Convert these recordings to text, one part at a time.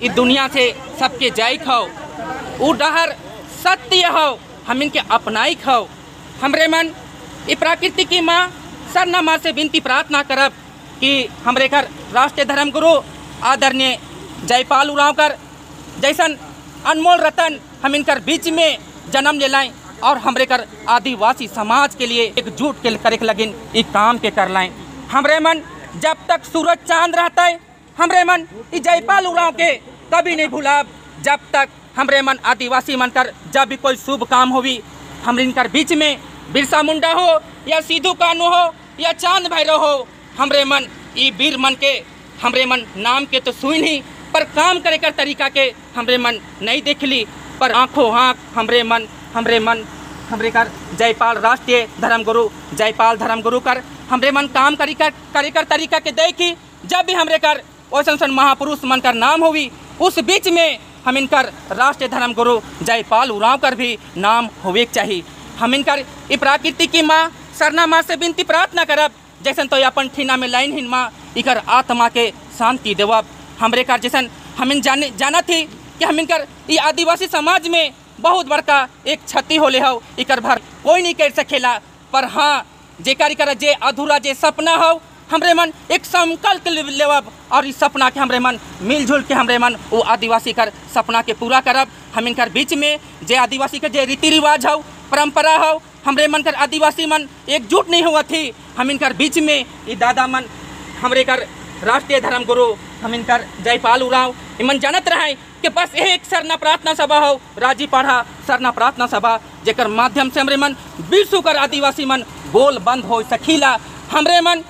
इस दुनिया से सबके जाई खाओ उ डहर सत्य हो हम इनके अपनाई खाओ। हमरे मन ये प्रकृति की माँ सरना माँ से विनती प्रार्थना करब कि हमरे घर राष्ट्रीय धर्म गुरु आदरणीय जयपाल उरांवकर जैसन अनमोल रतन हम इनकर बीच में जन्म ले लाएं और हमरे कर आदिवासी समाज के लिए एकजुट के करे लगिन ये काम के कर लाएं। हमरे मन जब तक सूरज चांद रहता है हमरे मन ये जयपाल उरांव के कभी नहीं भूलब। जब तक हमरे मन आदिवासी मन कर जब भी कोई शुभ काम होवी हमरे इनकर बीच में बिरसा मुंडा हो या सिद्धू कानू हो या चांद भैरव हो हमरे मन ये वीर मन के हमरे मन नाम के तो सुई नहीं पर काम करे कर तरीका के हमरे मन नहीं देख ली पर आंखों आँख हमरे मन हमरे कर जयपाल राष्ट्रीय धर्म गुरु जयपाल धर्म गुरु कर हमरे मन काम करे कर तरीका के देखी। जब भी हमरे कर वैसन महापुरुष मन कर नाम होवी उस बीच में हम इनकर राष्ट्रीय धर्म गुरु जयपाल उरांवकर भी नाम होवे चाहिए। हम इनकर ये प्रकृति की माँ सरना माँ से विनती प्रार्थना करब जैसन तो अपन ठीना में लाइन हिन माँ इकर आत्मा के शांति देवब। हमरे कर जैसन हम इन जाना थी कि हम इनकर ये आदिवासी समाज में बहुत बड़का एक क्षति होले हो इकर भर कोई नहीं कर सकेला पर हाँ जेकर जे अधूरा जे सपना हो हमरे मन एक संकल्प लेवब और इस सपना के हमरे मन मिलजुल के हमरे मन वो आदिवासी कर सपना के पूरा करब। हम इनकर बीच में जे आदिवासी के जे रीति रिवाज हो परंपरा हो हमरे मन कर आदिवासी मन एकजुट नहीं हुआ थी। हम इनकर बीच में ये दादा मन हमरे कर राष्ट्रीय धर्म गुरु हम इनकर जयपाल उरांव इमन जानत रहे कि बस एक सरना प्रार्थना सभा हो राजी पाढ़ा सरना प्रार्थना सभा जेकर माध्यम से हमरे मन विश्व कर आदिवासी मन बोल बंद हो सकीला। हमरे मन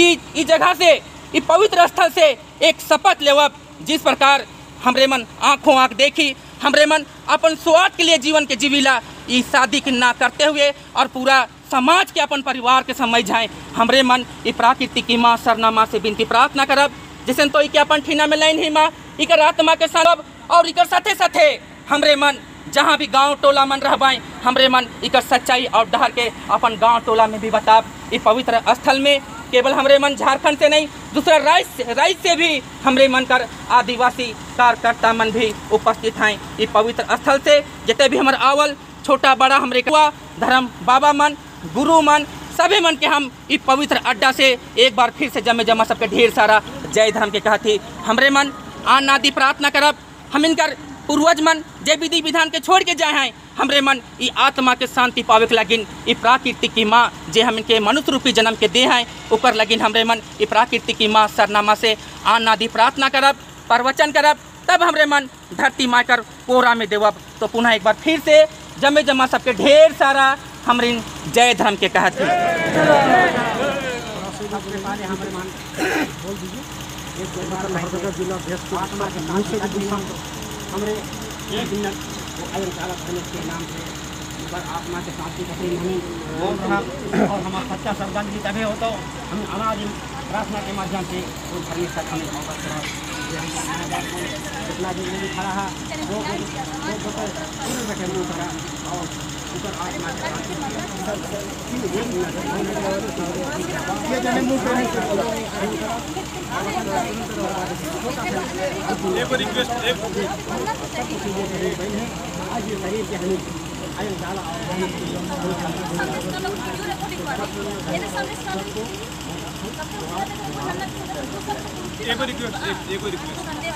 ई जगह से ई पवित्र स्थल से एक शपथ लेवब जिस प्रकार हमरे मन आँखों आँख देखी हमरे मन अपन स्वार्थ के लिए जीवन के जीविला ई शादी के ना करते हुए और पूरा समाज के अपन परिवार के समझ जाए। हमरे मन ये प्रकृति की माँ सरना माँ से विनती प्रार्थना करब जैसे तो इके अपन ठीना में लाइन ही माँ इकर आत्मा के संग और इकर साथे साथे हमरे मन जहाँ भी गांव टोला मन रहबाएं हमरे मन इकर सच्चाई और डहर के अपन गांव टोला में भी बताब। ये पवित्र स्थल में केवल हमरे मन झारखंड से नहीं दूसरा राज्य से भी हमरे मन कर आदिवासी कार्यकर्ता मन भी उपस्थित हैं। ये पवित्र स्थल से जितने भी हमारे आवल छोटा बड़ा हमरे धर्म बाबा मन गुरु मन सभी मन के हम इस पवित्र अड्डा से एक बार फिर से जमा सबके ढेर सारा जय धर्म के कहती। हमरे मन आन आदि प्रार्थना करब हम इनकर पूर्वज मन जे विधि विधान के छोड़ के जाए हैं हमरे मन ये आत्मा के शांति पावे के लगिन ये प्रकृति की माँ जे हम इनके मनुष्य रूपी जन्म के दे हैं ऊपर लगिन हमरे मन ये प्रकृति की माँ सरनामा से आन आदि प्रार्थना करब प्रवचन करब तब हमरे मन धरती माँ कर कोरा में देवब। तो पुनः एक बार फिर से जमा सबके ढेर सारा हमरे जय धर्म के कहते हमरे के नाम से आत्मा के शांति बोल रहा और हमारा सच्चा श्रद्धांजलि तभी हो तो हम हमारी प्रार्थना के माध्यम से वो परमेश्वर हमें जितना भी नहीं खड़ा है वो बैठे और ऊपर आत्मा एक रिक्वेस्ट आज ये शरीर के हमें आयन डाला एक रिक्वेस्ट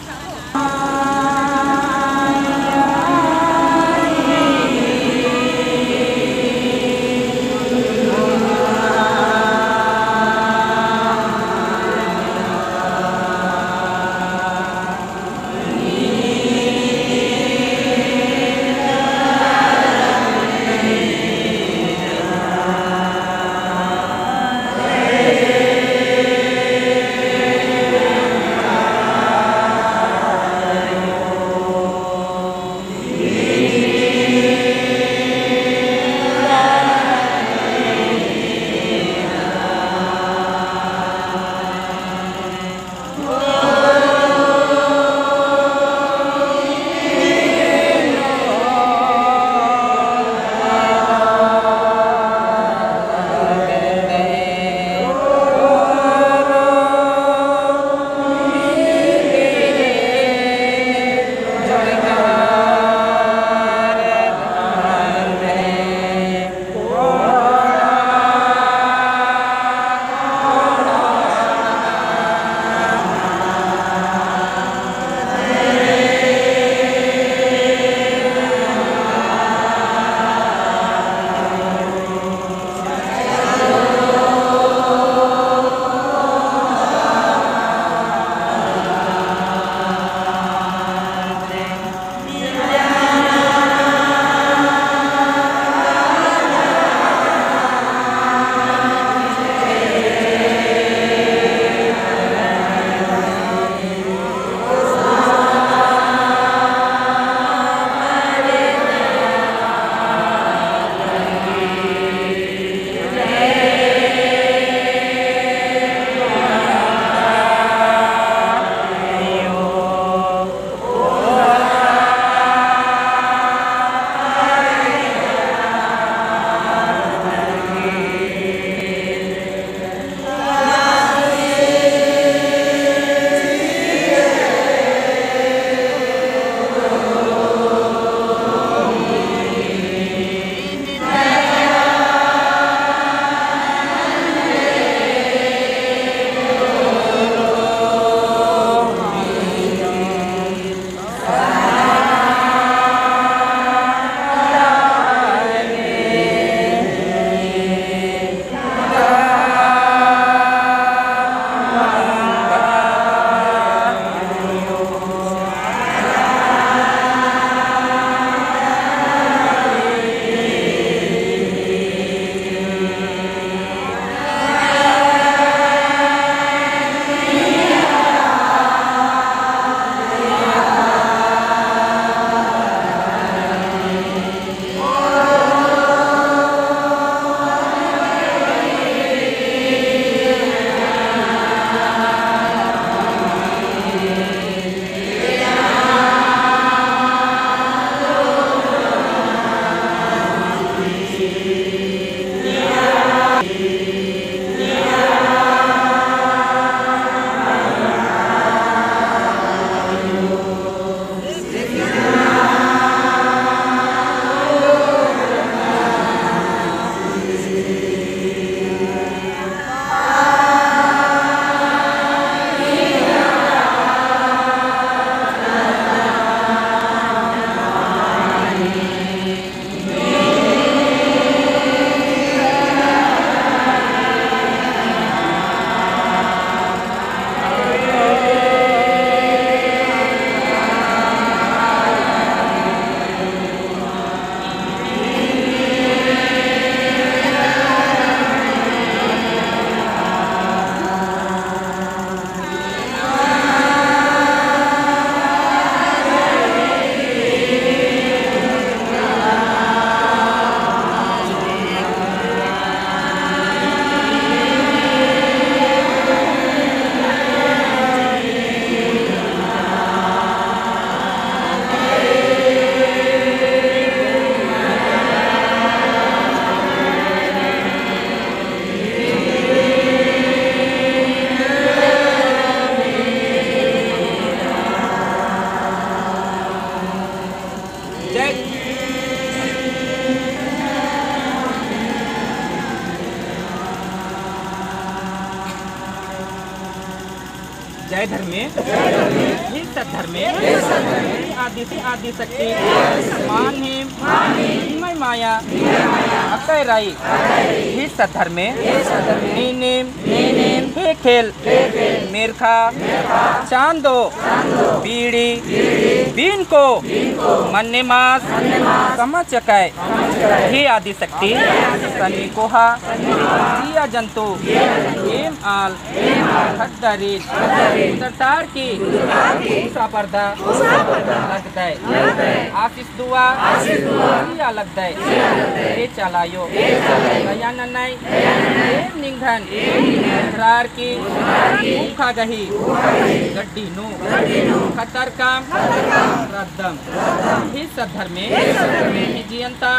जय धर्मेश हे सद्धर्मे आदि से आदि शक्ति मान हिम माया अकय राई हे सद्धर्मे नीम हे खेल मेरखा चांदो बीड़ी बीन को मन्ने मास समचकाय हे आदि शक्ति सनी कोहा जिया जंतु एम आल खद्दरी सरतार की उषा पर्दा लगता है आशीष दुआ जिया लगता है हे चलायो दया नन्नाई एम निंघन रार की भूखा गही गड्डी नो खतर काम रद्दम हे सद्धर्मे हे जियंता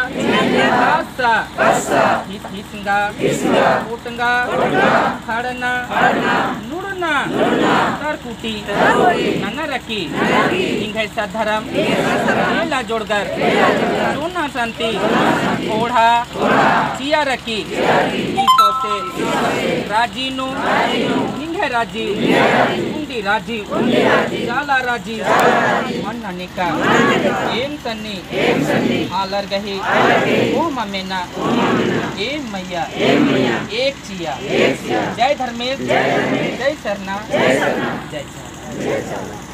हिस्ंगा कोटंगा खड़ना नुड़ना तरकुटी नंगरकी इंघै सद्धरम मेला जोड़गर सोना शांति ओढ़ा चिया रखी से राजीनो इंघै राजी उंडी राजी जाला राजी मन्ननिका एम सन्नी आलर गही ओ ममेना एम मैया एक चिया जय धर्मेश जय सरना जय